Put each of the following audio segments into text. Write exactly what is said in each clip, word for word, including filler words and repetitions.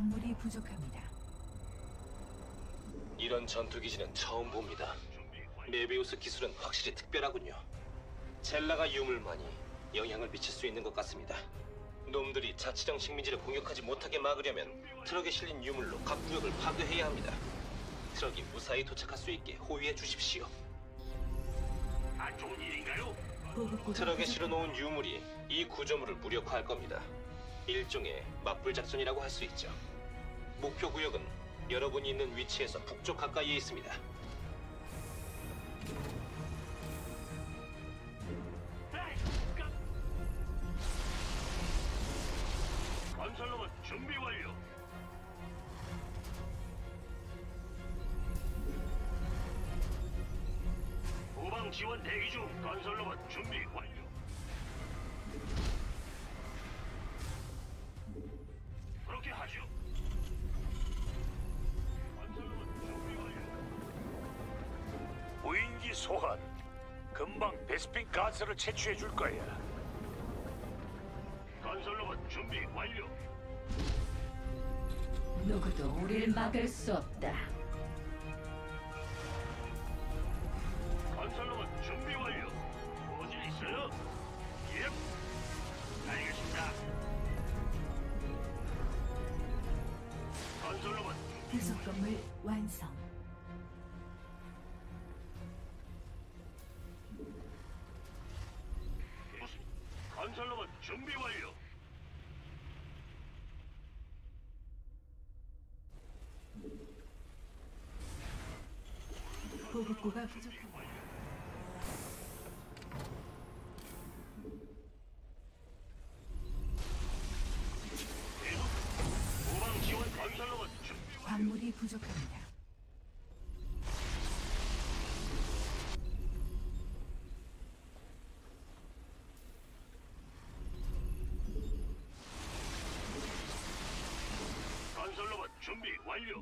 광물이 부족합니다. 이런 전투기지는 처음 봅니다. 메비우스 기술은 확실히 특별하군요. 젤라가 유물만이 영향을 미칠 수 있는 것 같습니다. 놈들이 자치령 식민지를 공격하지 못하게 막으려면 트럭에 실린 유물로 각 구역을 파괴해야 합니다. 트럭이 무사히 도착할 수 있게 호위해 주십시오. 안 좋은 일인가요? 보급고가 트럭에 부족- 실어놓은 유물이 이 구조물을 무력화할 겁니다. 일종의 맞불 작전이라고 할 수 있죠. 목표 구역은 여러분이 있는 위치에서 북쪽 가까이에 있습니다. 에이, 깜- 건설로봇 준비 완료. 후방 지원 대기 중. 건설로봇 준비 완료. 그렇게 하죠. 건설로봇 준비 완료. 무인기 소환. 금방 베스핀 가스를 채취해 줄 거야. 건설로봇 준비 완료. 누구도 우릴 막을 수 없다. 건설로봇 준비 완료. 뭔일 있어요? 예. 알겠습니다. 건설로봇 준비 부속 건물 완성. 무슨 건설로봇 준비 완료. 보급고가 부족합니다. 계속 후방 지원 건설로봇 준비 완료. 광물이 부족합니다. 건설로봇 준비 완료.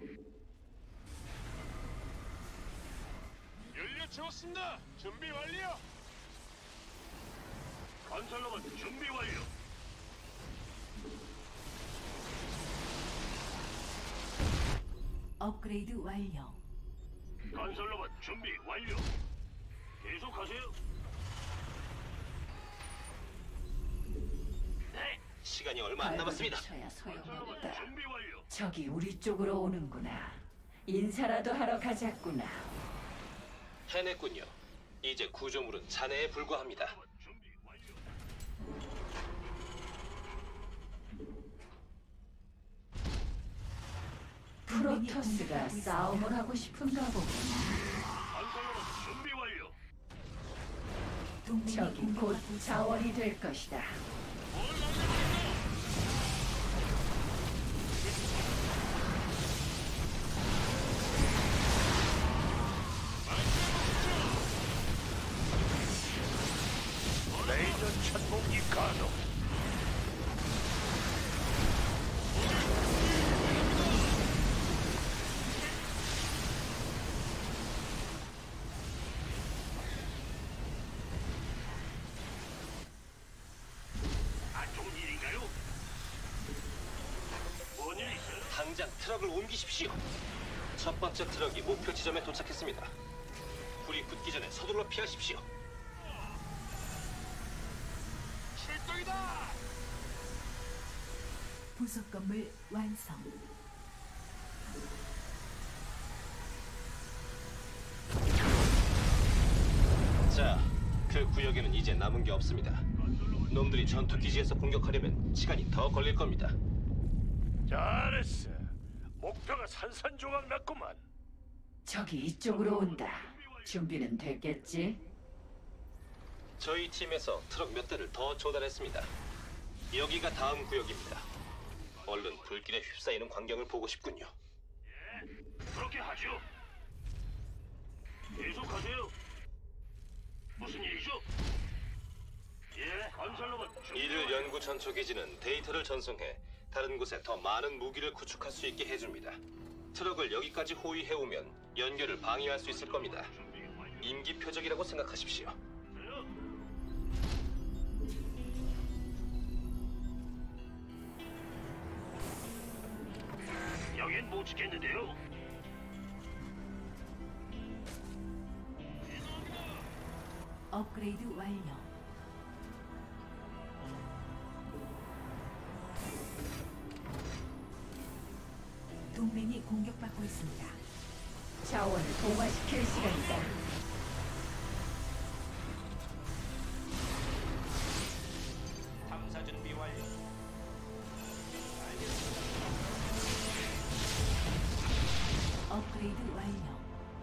연료 채웠습니다. 준비 완료. 건설로봇 준비 완료. 업그레이드 완료. 건설로봇 준비 완료. 계속하세요. 네. 시간이 얼마 안 남았습니다. 쳐야 건설로봇 소용없다. 준비 완료. 적이 우리 쪽으로 오는구나. 인사라도 하러 가자꾸나. 해냈군요. 이제 구조물은 잔해에 불과합니다. 건설로봇 준비 완료. 프로토스가 싸움을 하고 싶은가 보구나. 건설로봇 준비 완료. 동맹이 적이 곧 공격받고 있습니다. 자원이 될 것이다. 레이저 천공기 가동. 안 좋은 일인가요? 뭔일 있어요? 당장 트럭을 옮기십시오. 첫 번째 트럭이 목표 지점에 도착했습니다. 불이 붙기 전에 서둘러 피하십시오. 출동이다. 부속 건물 완성. 자, 그 구역에는 이제 남은 게 없습니다. 놈들이 전투 기지에서 공격하려면 시간이 더 걸릴 겁니다. 잘했어. 목표가 산산조각 났구만. 적이 이쪽으로 온다. 준비는 됐겠지? 저희 팀에서 트럭 몇 대를 더 조달했습니다. 여기가 다음 구역입니다. 얼른 불길에 휩싸이는 광경을 보고 싶군요. 예. 그렇게 하죠. 계속하세요. 무슨 일이죠? 예. 건설로봇 준비 이들 완료. 연구 전초 기지는 데이터를 전송해 다른 곳에 더 많은 무기를 구축할 수 있게 해줍니다. 트럭을 여기까지 호위해오면 연결을 방해할 수 있을 겁니다. 준비 완료. 임기 표적이라고 생각하십시오. 돼요? 못 지켰는데요. 업그레이드 완료. 동맹이 공격받고 있습니다. 자원을 동화시킬 시간이다. 탐사 준비 완료. 업그레이드 완료.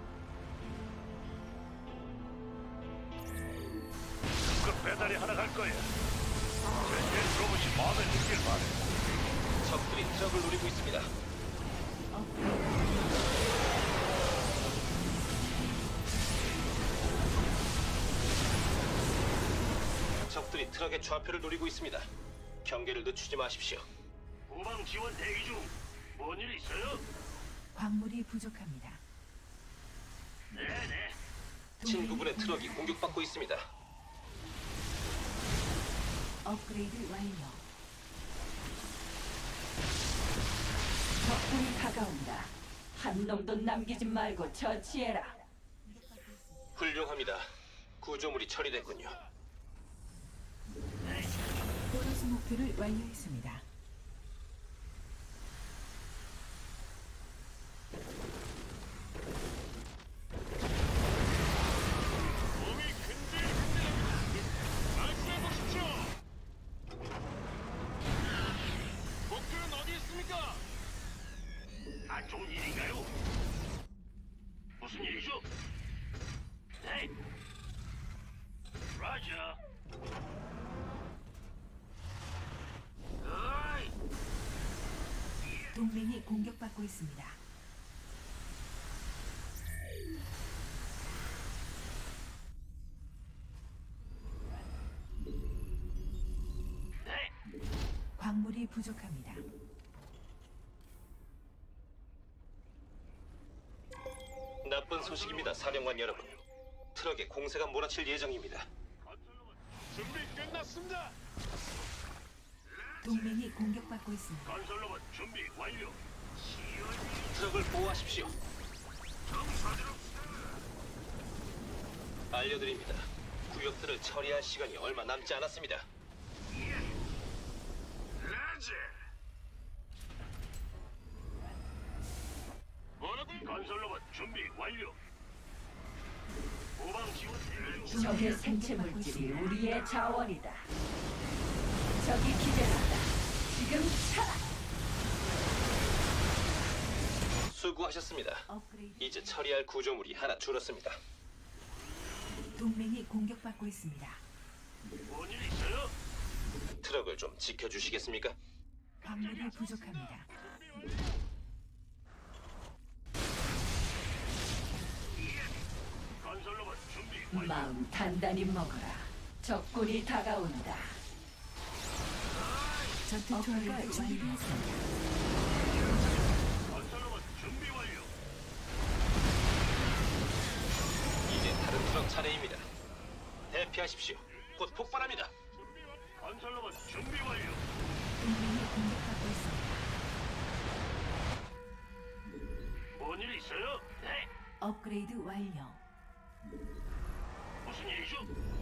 그 배달이 하나 갈 거야. 제 로봇이 마음에 들길 바래. 적들이 트럭을 노리고 있습니다. 업그레이드 적들이 트럭의 좌표를 노리고 있습니다. 경계를 늦추지 마십시오. 후방 지원 대기 중. 뭔 일 있어요? 광물이 부족합니다. 네네. 친구분의 트럭이 공격받고 있습니다. 업그레이드 완료. 적군이 다가온다. 한 놈도 남기지 말고 처치해라. 훌륭합니다. 구조물이 처리됐군요. 보너스 목표를 완료했습니다. 몸이 근질근질합니다. 말씀해보십시오. 목표는 어디 있습니까? 안 좋은 일인가요? 무슨 일이죠? 네. 라자. 어이. 동맹이 공격받고 있습니다. 네. 광물이 부족합니다. 나쁜 소식입니다, 사령관 여러분. 트럭에 공세가 몰아칠 예정입니다. 준비 끝났습니다. 동맹이 공격받고 있습니다. 건설로봇 준비 완료. 트럭을 보호하십시오. 알려드립니다. 구역들을 처리할 시간이 얼마 남지 않았습니다. 라자. 뭐라고? 건설로봇 준비 완료. 후방 지원 대기 중. 적의 생체 물질이 우리의 자원이다. 적이 기대한다. 지금 차라. 수고하셨습니다. 업그레이드. 이제 처리할 구조물이 하나 줄었습니다. 동맹이 공격받고 있습니다. 뭔일 있어요? 트럭을 좀 지켜주시겠습니까? 광물이 부족합니다. 건설로봇 준비 완료. 마음 단단히 먹어라. 적군이 다가온다. 전투 투하가 완료했습니다. 건설로봇 준비 완료. 이제 다른 트럭 차례입니다. 대피하십시오. 곧 폭발합니다. 건설로봇 준비 완료. 동맹이 공격받고 있습니다. 뭔일 있어요? 네. 업그레이드 완료. 무슨 일이죠?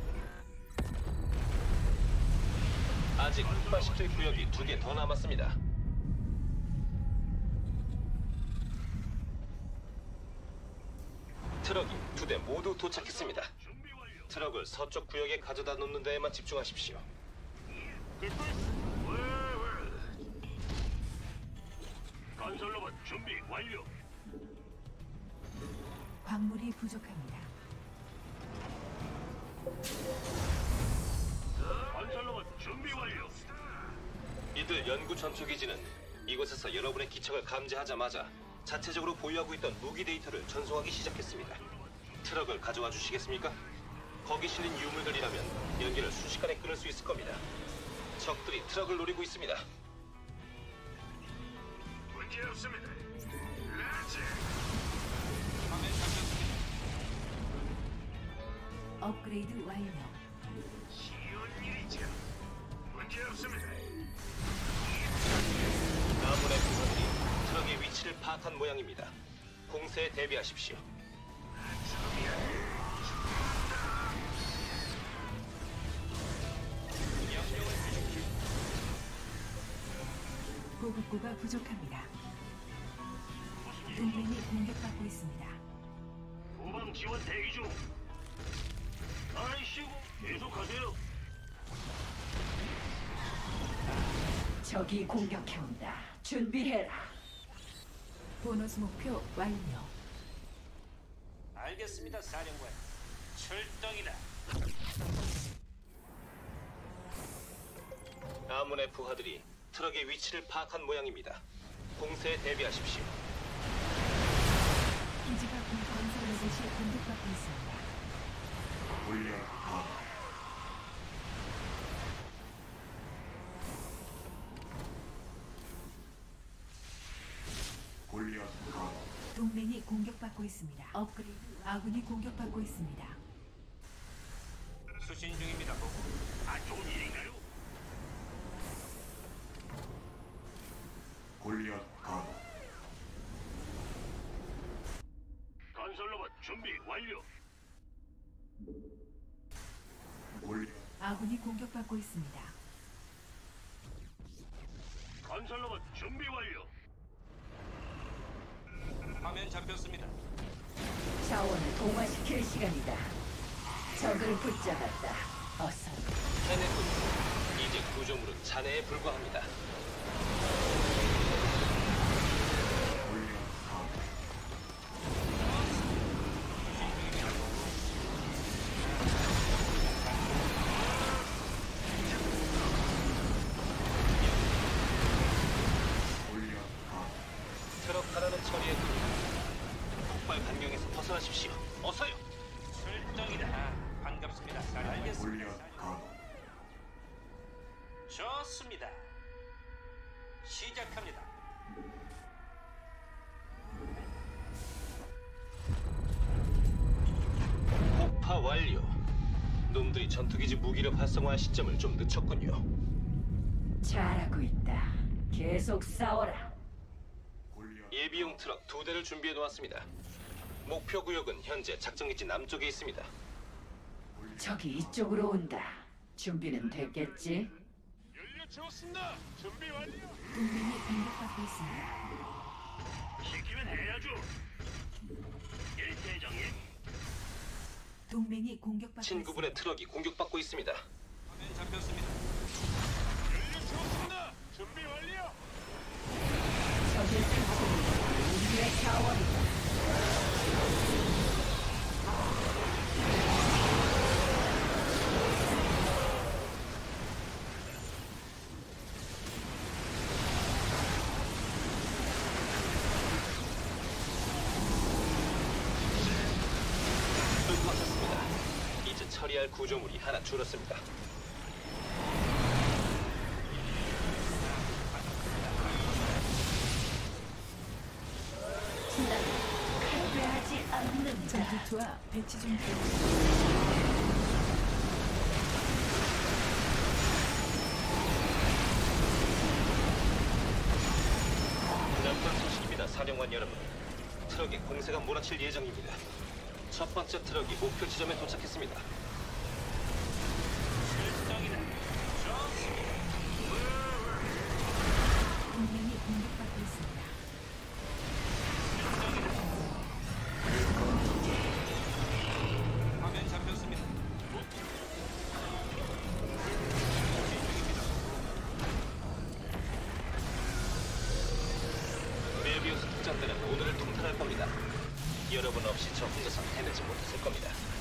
아직 폭발시킬 구역이 두 개 더 남았습니다. 트럭이 두 대 모두 도착했습니다. 준비 완료. 트럭을 서쪽 구역에 가져다 놓는 데에만 집중하십시오. 듣고 있어. 왜, 왜. 건설로봇 준비 완료. 광물이 부족합니다. 건설로봇 준비 완료. 이들 연구 전투기지는 이곳에서 여러분의 기척을 감지하자마자 자체적으로 보유하고 있던 무기 데이터를 전송하기 시작했습니다. 트럭을 가져와 주시겠습니까? 거기 실린 유물들이라면 연기를 순식간에 끊을 수 있을 겁니다. 적들이 트럭을 노리고 있습니다. 문제 없습니다. 라자. 업그레이드 완료. 쉬운 일이죠. 문제 없습니다. 아문의 부사들이 트럭의 위치를 파악한 모양입니다. 공세에 대비하십시오. 보급고가 부족합니다. 동맹이 공격받고 있습니다. 후방 지원 대기 중. 아이씨고 계속하세요. 적이 공격해온다. 준비해라. 보너스 목표 완료. 알겠습니다, 사령관. 출동이다. 아문의 부하들이 트럭의 위치를 파악한 모양입니다. 공세에 대비하십시오. 기지가 건설 로봇이 공격받고 있습니다. 동맹이 공격받고 있습니다. 업그레이드. 아군이 공격받고 있습니다. 수신 중입니다, 보고. 안 좋은 일인가요? 건설로봇 준비 완료. 아군이 공격받고 있습니다. 건설로봇 준비 완료. 화면 잡혔습니다. 자원을 동화시킬 시간이다. 적을 붙잡았다. 어서. 해내군. 이제 구조물은 잔해에 불과합니다. 트럭 하나는 처리해둡니다. 폭발 반경에서 벗어나십시오. 어서요. 출동이다. 반갑습니다, 사령관. 알겠습니다. 좋습니다. 시작합니다. 폭파 완료. 놈들이 전투기지 무기력 활성화할 시점을 좀 늦췄군요. 잘하고 있다. 계속 싸워라. 예비용 트럭 두 대를 준비해 놓았습니다. 목표 구역은 현재 작전기지 남쪽에 있습니다. 적이 이쪽으로 온다. 준비는 됐겠지? 연료 채웠습니다. 준비 완료. 동맹이 공격받고 있습니다. 시키면 해야죠. 일대장님. 동맹이 공격받고 친구분의 있습니다. 트럭이 공격받고 있습니다. 화면 잡혔습니다. 연료 채웠습니다. 준비 완료. 적의 상승이 우리의 자원이다. 끝마쳤습니다. 이제 처리할 구조물이 하나 줄었습니다. 패배하지 않는다. 전투투와 배치 중. 나쁜 소식입니다, 사령관 여러분. 트럭에 공세가 몰아칠 예정입니다. 첫 번째 트럭이 목표 지점에 도착했습니다. 출동이다. 좋습니다. 동맹이 공격받고 있습니다. 화면 잡혔습니다. 메비우스 특전대는 오늘을 통틀할 겁니다. 여러분 없이 저 혼자서 해내지 못했을 겁니다.